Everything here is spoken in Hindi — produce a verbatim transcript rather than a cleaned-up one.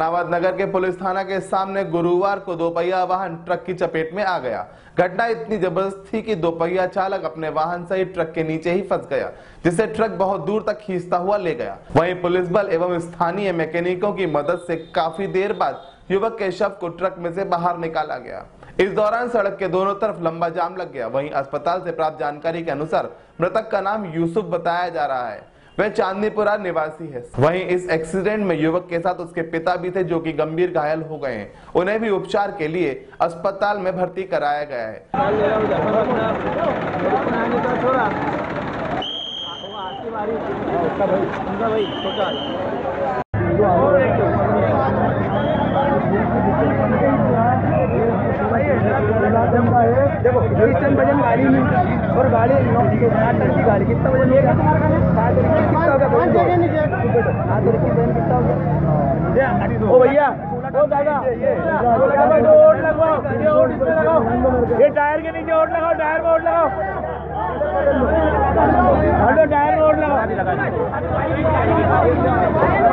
जहानाबाद नगर के पुलिस थाना के सामने गुरुवार को दोपहिया वाहन ट्रक की चपेट में आ गया। घटना इतनी जबरदस्त थी कि दोपहिया चालक अपने वाहन सहित ट्रक के नीचे ही फंस गया, जिसे ट्रक बहुत दूर तक खींचता हुआ ले गया। वहीं पुलिस बल एवं स्थानीय मैकेनिकों की मदद से काफी देर बाद युवक के शव को ट्रक में से बाहर निकाला गया। इस दौरान सड़क के दोनों तरफ लंबा जाम लग गया। वहीं अस्पताल से प्राप्त जानकारी के अनुसार मृतक का नाम यूसुफ बताया जा रहा है, वह चांदनीपुरा निवासी है। वहीं इस एक्सीडेंट में युवक के साथ उसके पिता भी थे, जो कि गंभीर घायल हो गए हैं। उन्हें भी उपचार के लिए अस्पताल में भर्ती कराया गया है। देखो इस वजन गाड़ी में और गाड़ी नौ टन की गाड़ी कितना वजन होगा? कितना होगा? हाथ की बहन कितना होगा? ओ भैया ओ दादा ओट लगवाओ, ये ओट इसमें लगाओ, ये टायर के नीचे ओट लगाओ, टायर में ओट लगाओ, हटो टायर में ओट लगाओ।